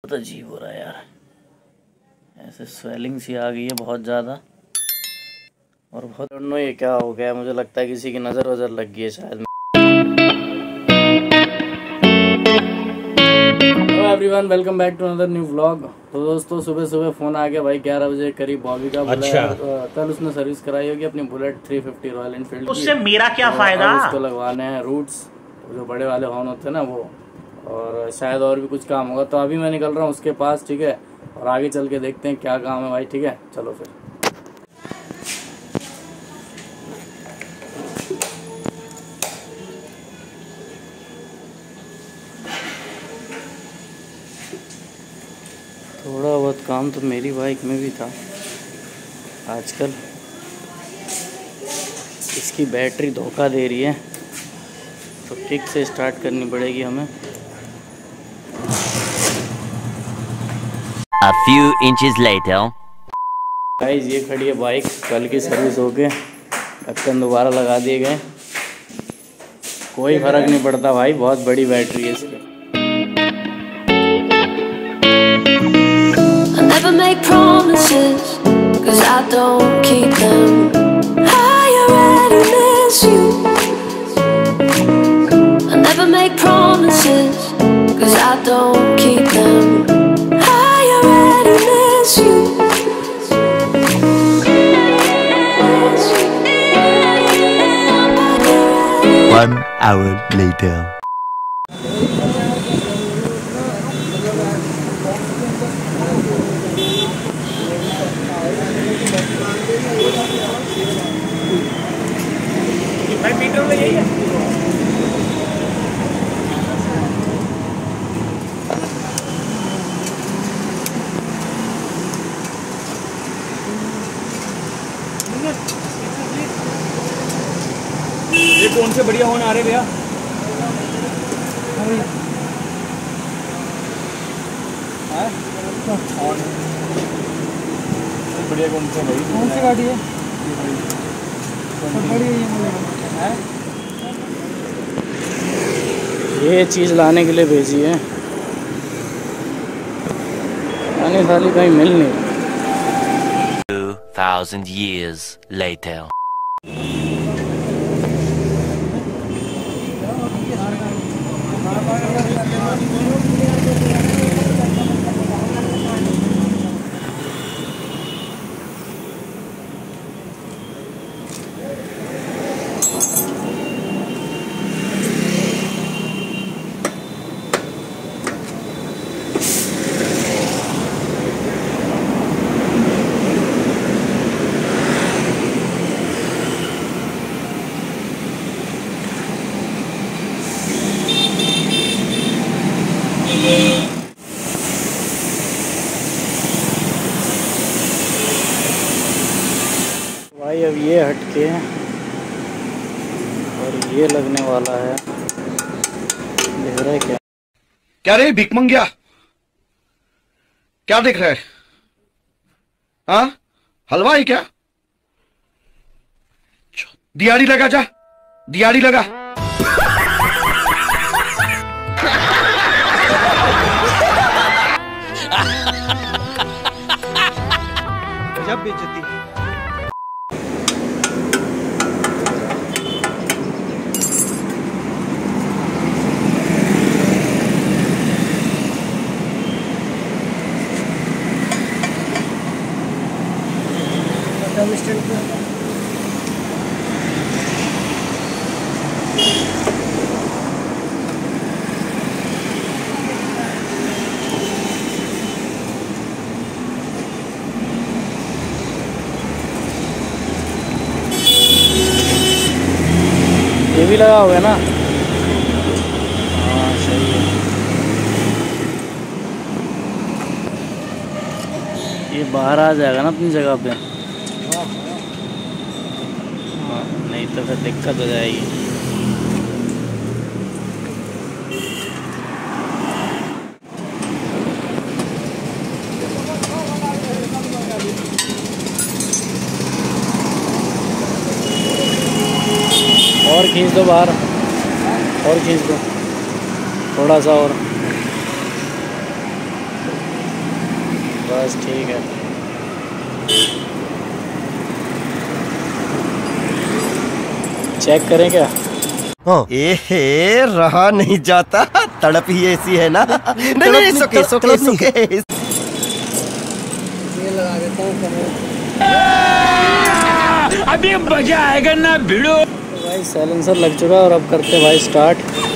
बहुत अजीब हो रहा है यार, ऐसे स्वेलिंग सी आ गई है बहुत ज़्यादा। और बहुत ये क्या हो गया, मुझे लगता है किसी की नज़र वज़र लग गई है शायद। Hello everyone, welcome back to another new vlog. तो दोस्तों सुबह सुबह फ़ोन आ गया भाई 11 बजे करीब बॉबी का। अच्छा। कल उसने सर्विस कराई होगी अपनी बुलेट 350 रॉयल एनफील्ड की। उससे मेरा क्या फ़ायदा। उसको लगवाने हैं रूट्स, जो बड़े वाले हॉर्न होते हैं ना वो, और शायद और भी कुछ काम होगा। तो अभी मैं निकल रहा हूँ उसके पास, ठीक है, और आगे चल के देखते हैं क्या काम है भाई। ठीक है चलो फिर। थोड़ा बहुत काम तो मेरी बाइक में भी था। आजकल इसकी बैटरी धोखा दे रही है, तो किक से स्टार्ट करनी पड़ेगी हमें। A few inches later. Guys ये खड़ी है बाइक, कल की सर्विस होके ढक्कन दोबारा लगा दिए गए। कोई फर्क नहीं पड़ता भाई, बहुत बड़ी बैटरी है इसकी। Never make promises, 'cause I don't keep them. I already miss you. I never make promises, 'cause I don't keep them. I already miss you. 1 hour later. भाई पीटर में यही है। ये कौन से बढ़िया होने आ रहे भैया? बढ़िया कौन से भाई? कौन सी गाड़ी है? ये चीज़ लाने के लिए भेजी है, आने वाली कहीं मिल नहीं। 2000 years later. भाई अब ये हटके और ये लगने वाला है, देख रहा है क्या? क्या रे भिकमंगिया, क्या देख रहा है? हाँ हलवाई क्या? दिहाड़ी लगा, जा दिहाड़ी लगा। गजब बेइज्जती। ये भी लगा हुआ है ना? हाँ सही है। ये बाहर आ जाएगा ना अपनी जगह पे। हाँ, नहीं तो फिर दिक्कत हो जाएगी। और खींच दो बाहर, और खींच दो थोड़ा सा और। बस ठीक है। चेक करें क्या? एहे रहा नहीं जाता, तड़प ही ऐसी है ना। नहीं सोके ये लगा देता हूँ। अभी मजा आएगा ना भिड़ो। तो भाई साइलेंसर लग चुका है और अब करते हैं भाई स्टार्ट।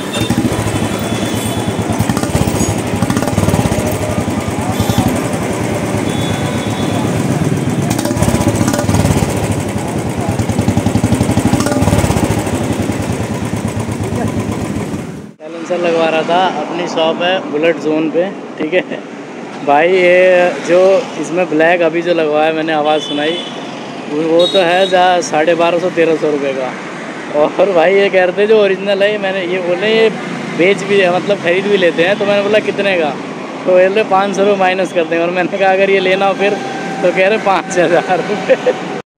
साइलेंसर लगवा रहा था, अपनी शॉप है बुलेट जोन पे, ठीक है भाई। ये जो इसमें ब्लैक अभी जो लगवाया मैंने आवाज़ सुनाई, वो तो है 1250-1300 रुपये का। और भाई ये कह रहे थे जो ओरिजिनल है, मैंने ये बोले ये बेच भी मतलब ख़रीद भी लेते हैं, तो मैंने बोला कितने का, तो बोले 500 रुपये माइनस कर देंगे। और मैंने कहा अगर ये लेना हो फिर, तो कह रहे 5000 रुपये।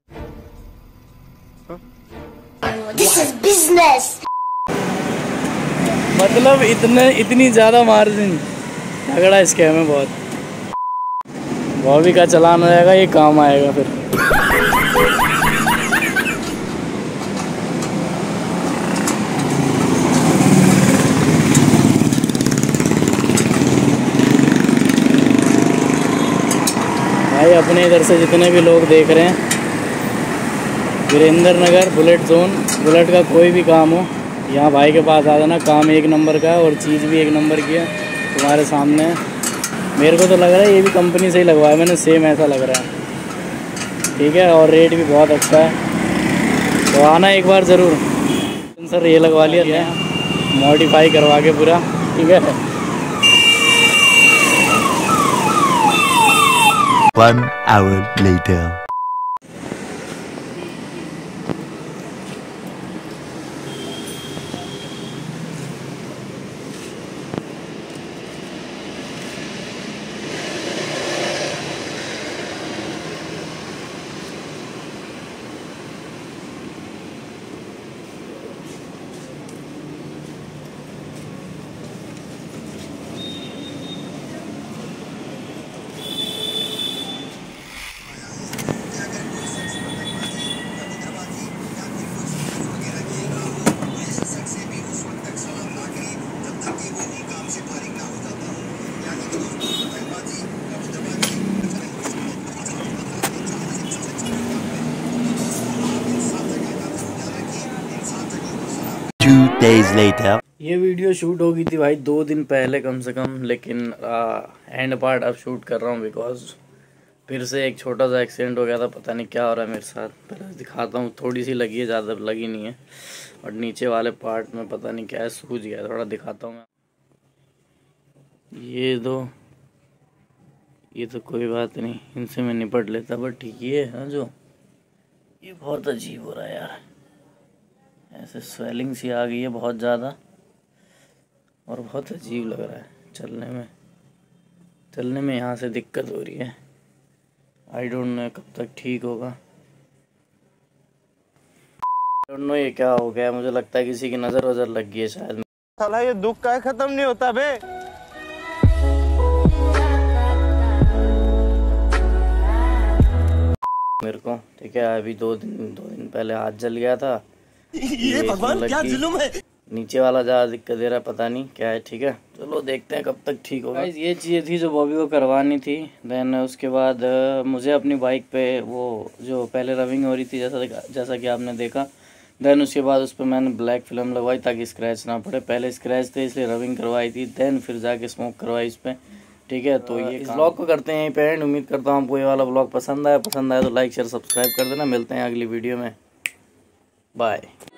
This is business. मतलब इतनी ज़्यादा मार्जिन, तगड़ा स्कैम है बहुत। बॉबी का चलान हो जाएगा, ये काम आएगा फिर। भाई अपने इधर से जितने भी लोग देख रहे हैं, Virendra Nagar bullet zone, bullet का कोई भी काम हो, यहाँ भाई के पास आ जाना। काम 1 नंबर का है और चीज़ भी 1 नंबर की है, तुम्हारे सामने है। मेरे को तो लग रहा है ये भी कंपनी से ही लगवाया मैंने, सेम ऐसा लग रहा है, ठीक है। और रेट भी बहुत अच्छा है, तो आना एक बार ज़रूर। सर ये लगवा लिया था मॉडिफाई करवा के पूरा, ठीक है। 1 hour later. days later. ये वीडियो शूट हो गई थी भाई 2 दिन पहले कम से कम, लेकिन एंड पार्ट अब शूट कर रहा हूँ बिकॉज फिर से एक छोटा सा एक्सीडेंट हो गया था। पता नहीं क्या हो रहा है मेरे साथ, पहले दिखाता हूँ। थोड़ी सी लगी है, ज़्यादा लगी नहीं है। और नीचे वाले पार्ट में पता नहीं क्या है, सूज गया, थोड़ा दिखाता हूँ मैं। ये तो कोई बात नहीं, इनसे मैं निपट लेता, बट ये है जो ये बहुत अजीब हो रहा है यार। ऐसे स्वेलिंग सी आ गई है बहुत ज़्यादा और बहुत अजीब लग रहा है चलने में यहाँ से दिक्कत हो रही है। आई डोंट नो कब तक ठीक होगा। आई डोंट नो ये क्या हो गया, मुझे लगता है किसी की नज़र वज़र लग गई है शायद। साला ये दुख का खत्म नहीं होता बे। मेरे को ठीक है, अभी 2 दिन पहले हाथ जल गया था। ये भगवान क्या जुल्म है। नीचे वाला ज़्यादा दिक्कत दे रहा है, पता नहीं क्या है, ठीक है। चलो देखते हैं कब तक ठीक होगा। ये चीज़ें थी जो बॉबी को करवानी थी। देन उसके बाद मुझे अपनी बाइक पे वो जो पहले रविंग हो रही थी जैसा कि आपने देखा। देन उसके बाद उस पर मैंने ब्लैक फिल्म लगवाई ताकि स्क्रैच ना पड़े। पहले स्क्रैच थे इसलिए रविंग करवाई थी, देन फिर जाके स्मोक करवाई इस पर, ठीक है। तो ये इस ब्लॉग को करते हैं यहीं पे एंड। उम्मीद करता हूँ आपको ये वाला ब्लॉग पसंद आया तो लाइक शेयर सब्सक्राइब कर देना। मिलते हैं अगली वीडियो में, बाय।